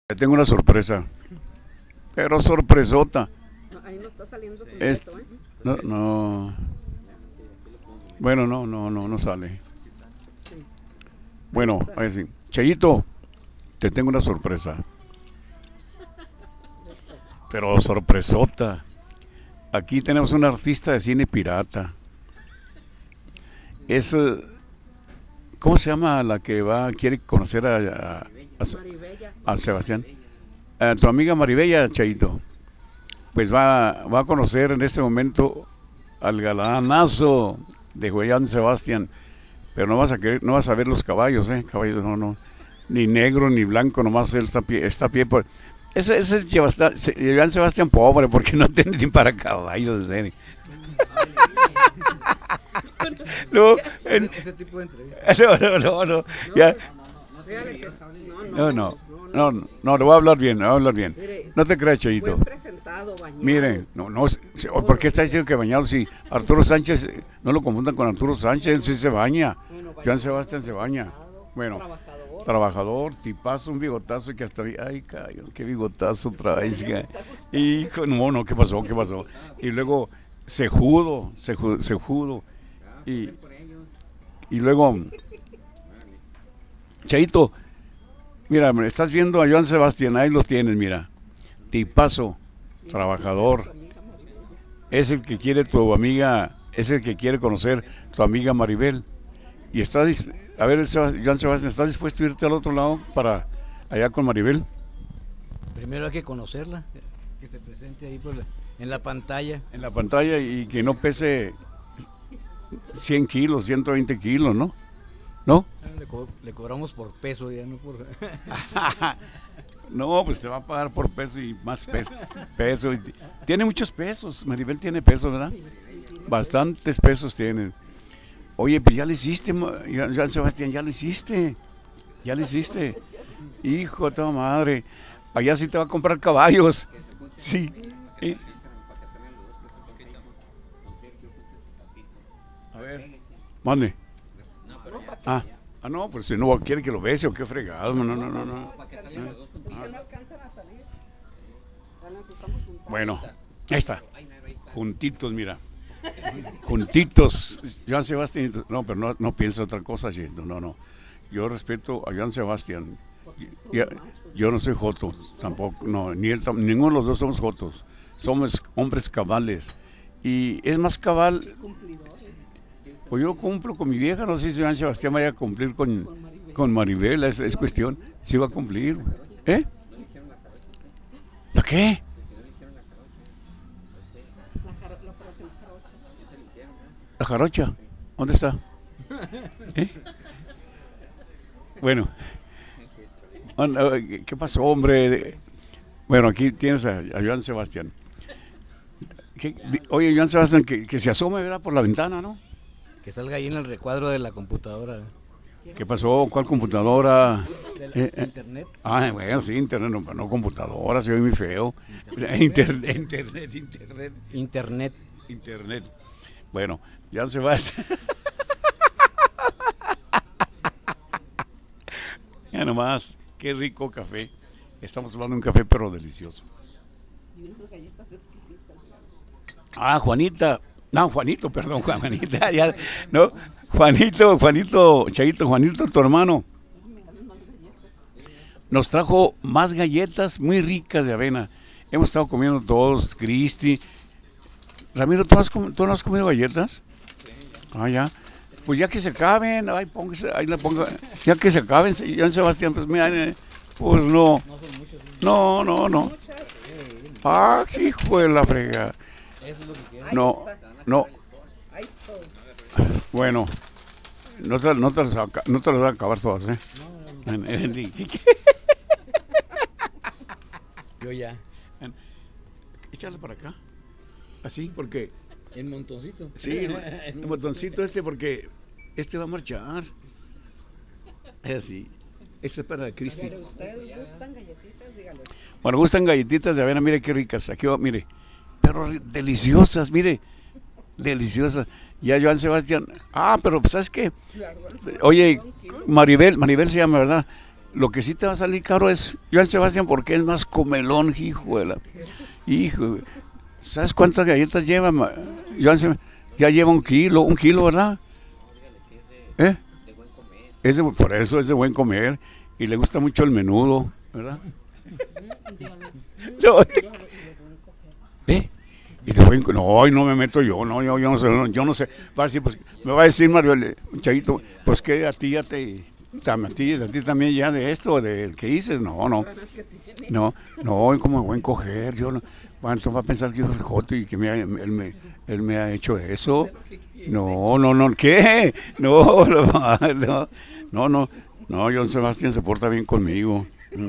Te tengo una sorpresa, pero sorpresota. No, ahí no está saliendo Es, completo, ¿eh? no, no, bueno, no sale. Sí. Bueno, ahí sí. Chayito, te tengo una sorpresa, pero sorpresota. Aquí tenemos un artista de cine pirata. Es, ¿cómo se llama la que quiere conocer Maribella. a Sebastián? Tu amiga Maribella, Chayito. Pues va a conocer en este momento al galanazo de Joan Sebastián, pero no vas a ver los caballos, caballos no, ni negro ni blanco, nomás él está a pie por... Ese es Joan Sebastián pobre, porque no tiene ni para caballos, de serio. No, Ese tipo de entrevista. no, ya, Fíjale que no, le voy a hablar bien, Mire, no te creas, Chayito. buen presentado, bañado. Miren, ¿por qué está diciendo que bañado? Si Arturo Sánchez, no lo confundan con Arturo Sánchez, él sí se baña. Bueno, bañado, Joan Sebastián se baña. Bueno, trabajador. trabajador, tipazo, un bigotazo que hasta... Ay, cayo, qué bigotazo traes. Hijo, no, ¿qué pasó? Y luego, cejudo. Y luego, Chaito, mira, estás viendo a Joan Sebastián, ahí los tienes, mira. Tipazo, trabajador. Es el que quiere tu amiga, es el que quiere conocer tu amiga Maribel. Y a ver, Joan Sebastián, ¿estás dispuesto a irte al otro lado para allá con Maribel? Primero hay que conocerla, que se presente ahí en la pantalla. En la pantalla y que no pese 100 kilos, 120 kilos, ¿no? ¿No? Le cobramos por peso, ya no por... No, pues te va a pagar por peso y más peso. Tiene muchos pesos, Maribel tiene pesos, ¿verdad? Bastantes pesos tienen. Oye, pues ya le hiciste, Joan Sebastián, ya le hiciste. Hijo de toda madre, allá sí te va a comprar caballos. Sí. A ver, mande. No, pues si no quiere que lo bese o qué fregado, no. Dije, no alcanzan a salir. Ya nos estamos juntando. Bueno, ahí está. Juntitos, mira. Juntitos. Joan Sebastián. No, pero no pienso otra cosa, no. Yo respeto a Joan Sebastián. Yo no soy joto, tampoco. No, ninguno de los dos somos jotos. Somos hombres cabales. Y es más cabal. Pues yo cumplo con mi vieja, no sé si Joan Sebastián vaya a cumplir con Maribel, es cuestión. Si va a cumplir. ¿La qué? La jarocha, ¿dónde está? Bueno, ¿qué pasó, hombre? Bueno, aquí tienes a Joan Sebastián. Oye, Joan Sebastián, que se asome, ¿verdad? Por la ventana, ¿no? Que salga ahí en el recuadro de la computadora. ¿Qué pasó? ¿Cuál computadora? Internet. Bueno, sí, internet, no computadora, se ve muy feo. Internet. Bueno, ya se va. Ya nomás, qué rico café. Estamos tomando un café, pero delicioso. Y unas galletas exquisitas. Juanita. No, Juanito, perdón, Juanita. Ya, no, Juanito, Chayito, Juanito, tu hermano. Nos trajo más galletas muy ricas de avena. Hemos estado comiendo todos, Cristi. Ramiro, ¿tú no has comido galletas? Ya. Pues ya que se acaben, ahí la ponga. Ya que se acaben, Joan Sebastián, pues mira, pues no. No. Hijo de la frega. No. Bueno, no te las voy a acabar todas, Yo ya. Échale para acá. Así, porque... El montoncito. Sí, el montoncito porque va a marchar. Así. Este es para Cristi. ¿Ustedes gustan galletitas? Dígales. Bueno, gustan galletitas de avena, mire qué ricas. Aquí va, mire. Pero deliciosas, mire. Deliciosas. Ya Joan Sebastián. Pero ¿sabes qué? Oye, Maribel se llama, ¿verdad? Lo que sí te va a salir caro es Joan Sebastián, porque es más comelón, hijo de la... Hijo, ¿sabes cuántas galletas lleva Joan Sebastián? Ya lleva un kilo, ¿verdad? ¿Eh? Por eso es de buen comer. Y le gusta mucho el menudo, ¿verdad? No, ¿eh? Y de buen, no, no me meto yo, no, yo no sé. Va a decir, pues, me va a decir Mario, Chayito, pues que a ti a ti también ya de esto, del que dices, no, como buen coger, yo no. ¿Cuánto va a pensar que yo soy joto y que él me ha hecho eso? No, ¿qué? No, Joan Sebastián se porta bien conmigo.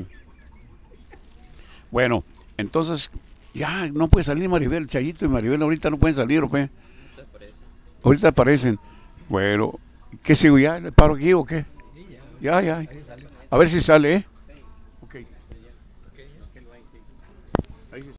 Bueno, entonces, ya no puede salir Maribel, Chayito y Maribel ahorita no pueden salir, ¿o qué? Ahorita aparecen. Bueno, ¿qué sigo ya? ¿Le paro aquí o qué? Ya. A ver si sale, ¿eh?